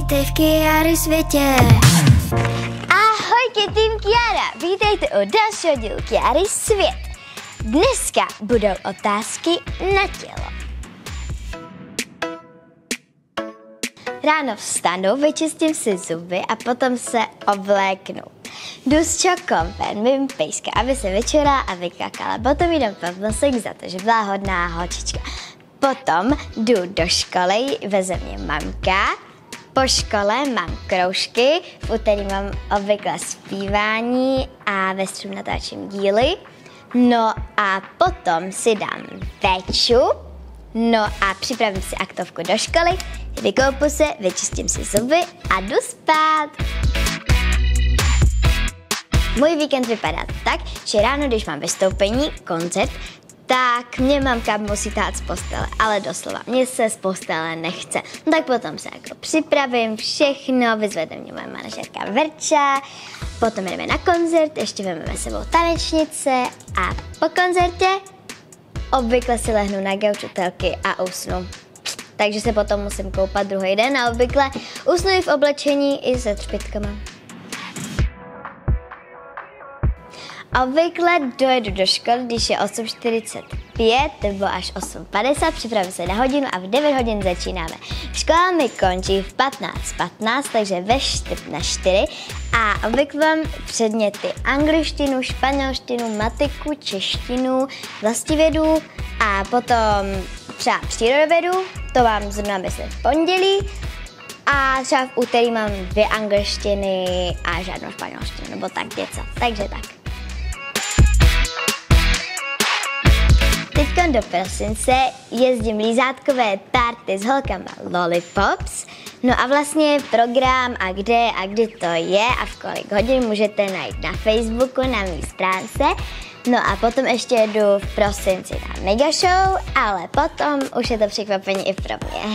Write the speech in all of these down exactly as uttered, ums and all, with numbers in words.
Ty v Kiary světě. Ahojky, tým Kiara! Vítejte u dalšího dílu Kiary svět. Dneska budou otázky na tělo. Ráno vstanu, vyčistím si zuby a potom se obléknu. Jdu s čokompem, mým pejska, aby se vyčurala a vykakala. Potom jdem pod nosek za to, že byla hodná holčička. Potom jdu do školy, veze mě mamka. Po škole mám kroužky, v úterý mám obvykle zpívání a ve středu natáčím díly. No a potom si dám véču, no a připravím si aktovku do školy, vykoupu se, vyčistím si zuby a jdu spát. Můj víkend vypadá tak, že ráno, když mám vystoupení, koncert, tak mě mamka musí tát z postele, ale doslova, mě se z postele nechce. No tak potom se jako připravím všechno, vyzvede mě moje manažerka Verča, potom jdeme na koncert, ještě vezmeme sebou tanečnice a po koncertě obvykle si lehnu na gauč u telky a usnu. Takže se potom musím koupat druhý den a obvykle usnu i v oblečení i se třpitkama. Obvykle dojedu do školy, když je osm čtyřicet pět nebo až osm padesát, připravím se na hodinu a v devět hodin začínáme. Škola mi končí v patnáct patnáct, takže ve čtyři na čtyři a obvykle mám předměty angličtinu, španělštinu, matiku, češtinu, vlastivědu a potom třeba přírodovědu, to mám zrovna myslím v pondělí a třeba v úterý mám dvě angličtiny a žádnou španělštinu, nebo tak něco, takže tak. Teďkon do prosince jezdím lízátkové party s holkama Lollipops. No a vlastně program a kde a kdy to je a v kolik hodin můžete najít na Facebooku, na mý stránce. No a potom ještě jedu v prosinci na Mega Show, ale potom už je to překvapení i pro mě.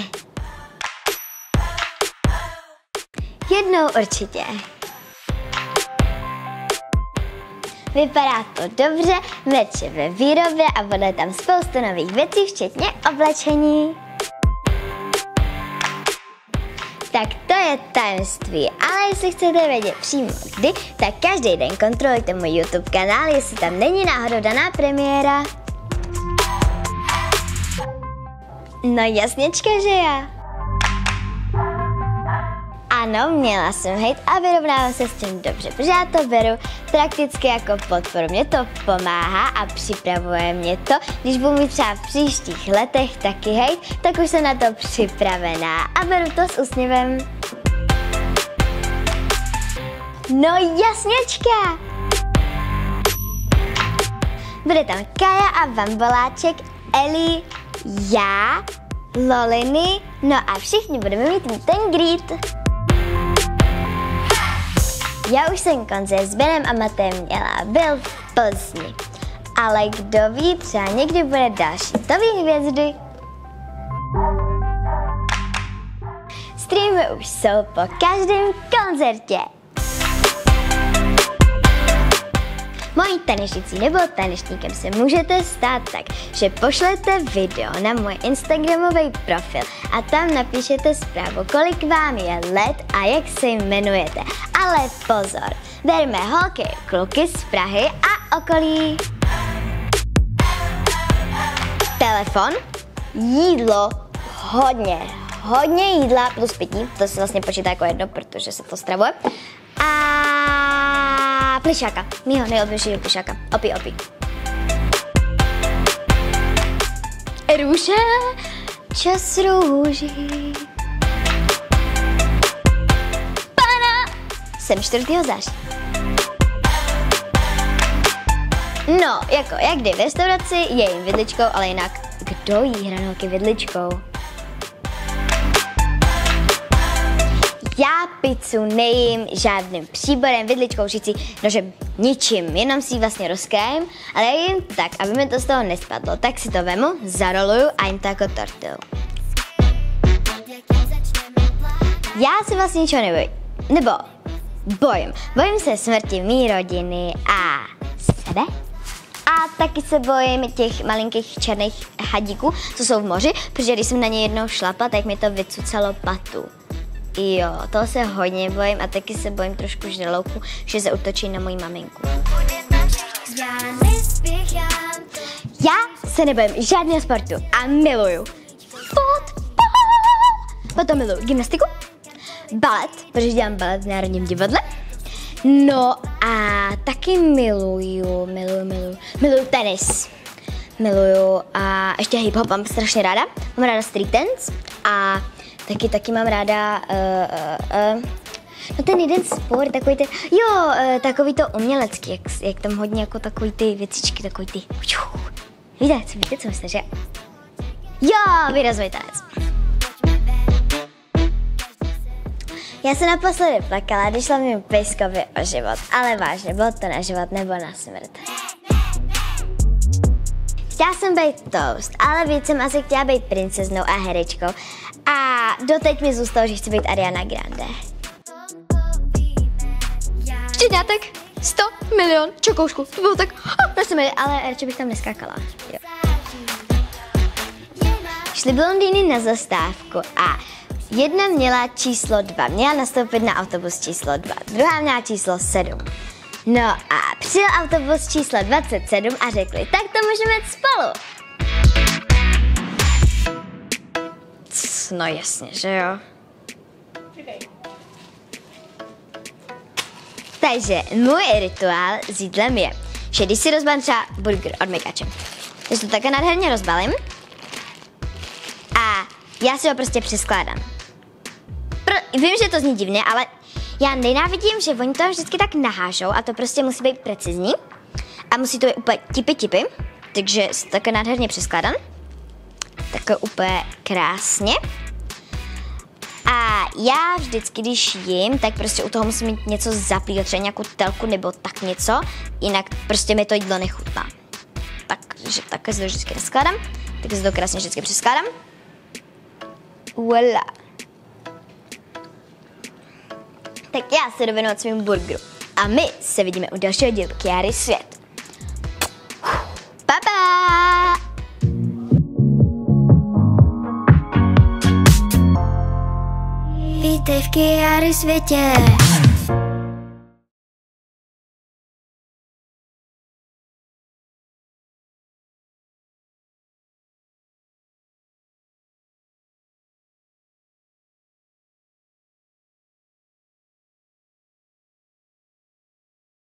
Jednou určitě. Vypadá to dobře, merch je ve výrobě a bude tam spoustu nových věcí, včetně oblečení. Tak to je tajemství, ale jestli chcete vědět přímo kdy, tak každý den kontrolujte můj YouTube kanál, jestli tam není náhodou daná premiéra. No jasněčka, že já. Ano, měla jsem hejt a vyrovnávám se s tím dobře, protože já to beru prakticky jako podporu. Mě to pomáhá a připravuje mě to. Když budu mít třeba v příštích letech taky hejt, tak už jsem na to připravená a beru to s úsměvem. No jasněčka! Bude tam Kaja a Bamboláček, Eli, já, Loliny, no a všichni budeme mít meet and greet. Já už jsem koncert s Benem a Matejem měla, byl v Plzni. Ale kdo ví, třeba někdy bude další, to ví hvězdy. Streamy už jsou po každém koncertě. Mojí tanečnicí nebo tanečníkem se můžete stát tak, že pošlete video na můj instagramový profil a tam napíšete zprávu, kolik vám je let a jak se jmenujete. Ale pozor, berme holky, kluky z Prahy a okolí. Telefon, jídlo, hodně, hodně jídla plus pití, to se vlastně počítá jako jedno, protože se to stravuje. A plišáka, mýho nejoblíbenějšího plišáka, opi opi. Růže, čas růží. Pana, jsem čtvrtého září. No, jako jak kdy v restauraci, jejím vidličkou, ale jinak, kdo jí hranolky vidličkou? Já pizzu nejím žádným příborem, vidličkou, žicí, nožem, ničím, jenom si ji vlastně rozkrájím, ale já jim tak, aby mi to z toho nespadlo, tak si to vemu, zaroluju a jim to jako tortilu. Já si vlastně ničeho nebojím, nebo bojím, bojím se smrti mý rodiny a sebe. A taky se bojím těch malinkých černých hadíků, co jsou v moři, protože když jsem na ně jednou šlapla, tak mi to vycucalo patu. Jo, toho se hodně bojím a taky se bojím trošku žraloku, že se útočí na moji maminku. Já se nebojím žádného sportu a miluju fotbal. Potom miluju gymnastiku, balet, protože dělám balet v Národním divadle. No a taky miluju, miluju, miluju, miluju tenis. Miluju a ještě hip-hop mám strašně ráda. Mám ráda street dance a taky, taky mám ráda uh, uh, uh, no ten jeden sport, takový ten, jo, uh, takový to umělecký, jak, jak tam hodně jako takový ty věcičky, takový ty, víte, co, víte, co myslíte, že? Jo, výrazový tanec. Já se naposledy plakala, když šla mým pejskovi o život, ale vážně, bylo to na život nebo na smrt. Chtěla jsem být Toast, ale víc jsem asi chtěla být princeznou a herečkou. A doteď mi zůstalo, že chci být Ariana Grande. Štěňátek, sto milion čokoušku, to bylo tak, oh, prosím, ale radši bych tam neskákala. Jo. Šli blondýny na zastávku a jedna měla číslo dva, měla nastoupit na autobus číslo dva, druhá měla číslo sedm. No a přijel autobus číslo dvacet sedm a řekli, tak to můžeme jít spolu. No jasně, že jo. Takže můj rituál s jídlem je, že když si rozbalím třeba burger od Mikače, když to také nádherně rozbalím a já si ho prostě přeskládám. Pro, vím, že to zní divně, ale já nenávidím, že oni to vždycky tak nahážou a to prostě musí být precizní a musí to být úplně tipy tipy, takže si to také nádherně přeskládám. Také úplně krásně. A já vždycky, když jím, tak prostě u toho musím mít něco zaplývat, třeba nějakou telku nebo tak něco, jinak prostě mi to jídlo nechutná. Takže takhle si to vždycky neskládám, tak si to krásně vždycky přeskládám. Voilà. Tak já se jdu věnovat svým burgeru. A my se vidíme u dalšího dílu Kiary svět. Pa, pa! Vítej v Kiary světě.